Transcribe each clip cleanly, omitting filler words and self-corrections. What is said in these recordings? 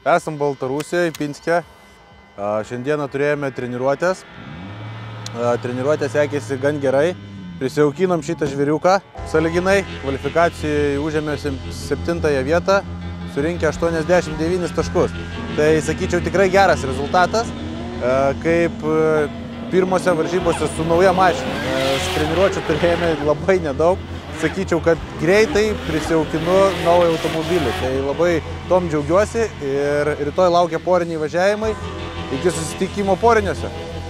Esam Baltarusijoje, Pinske. Šiandieną turėjome treniruotės. Treniruotės sekėsi gan gerai. Prisijaukinom šitą žvėriuką sąlyginai. Kvalifikacijoje užėmė 7 vietą, surinkę 89 taškus. Tai, sakyčiau, tikrai geras rezultatas. Kaip pirmose varžybose su nauja mašina. Treniruočių turėjome labai nedaug. Sakyčiau, kad greitai prisijaukinu naują automobilį. Tai labai tom džiaugiuosi ir rytoj laukia poriniai važiavimai. Iki susitikimo poriniuose.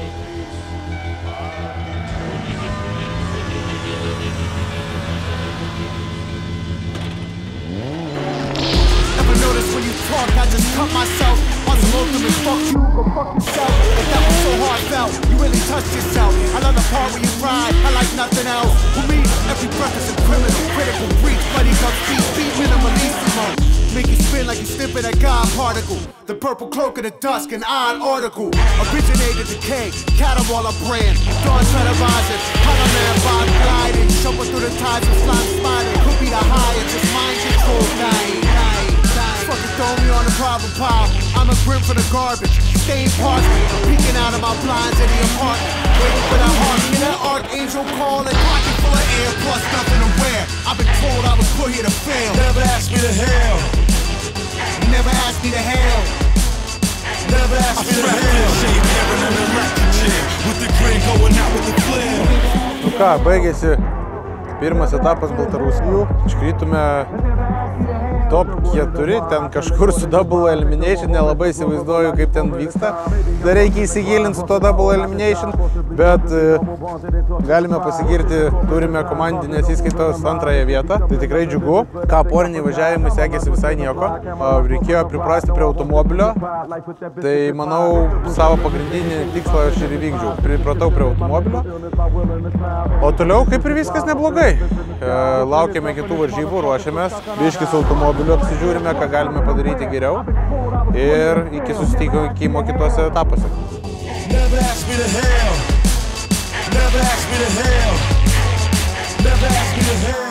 I just cut myself on the ultimate fuck you, go fuck yourself. If that was so heartfelt, you really touched yourself. I love the part where you ride, I like nothing else. For me, every breath is a criminal, critical breach, bloody gun feet minimalissimo. Make you spin like you're snipping a God particle. The purple cloak of the dusk, an odd article. Originated decay, Caterwaller brand. Dawn televisors, Hollow Man vibe gliding. Shuffle through the tides of slime spider. Could be the highest, just mind control night. Fucking throw me on the problem pile. I'm a grim for the garbage. Stained parts, peeking out of my blinds in the apartment. Waiting for that heart, hear that archangel call. And pocket full of air, plus nothing to wear. I've been told I was put here to fail. Never asked me to hell. Never asked me to hell. Never asked me to hell. With the grin going out with the flare. Nu ką, baigėsi pirmas etapas Baltarusijų. Iškritome top 4, ten kažkur su double elimination, nelabai įsivaizduoju, kaip ten vyksta. Dar reikia įsigilinti su to double elimination, bet galime pasigirti, turime komandinės įskaitos 2 vietą. Tai tikrai džiugu. Ką, poriniai važiavimai sekėsi visai nieko. Reikėjo priprasti prie automobilio. Tai manau, savo pagrindinį tikslą aš ir įvykdžiau. Pripratau prie automobilio. O toliau kaip ir viskas neblogai. Laukiame kitų varžybų, ruošiamės. Biškis automobilio apsižiūrime, ką galime padaryti geriau. Ir iki susitikimo kitose etapuose. Never asked me to hell. Never asked me to hell. Never asked me to hell.